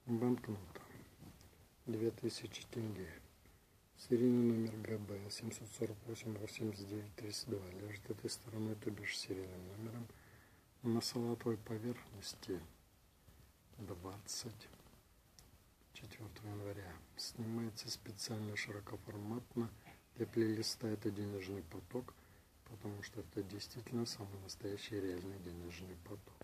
Банкнота 2000 тенге. Серийный номер ГБ 748-89-32 лежит этой стороной, то бишь серийным номером, на салатовой поверхности 24 января. Снимается специально широкоформатно для плейлиста. Это денежный поток, потому что это действительно самый настоящий реальный денежный поток.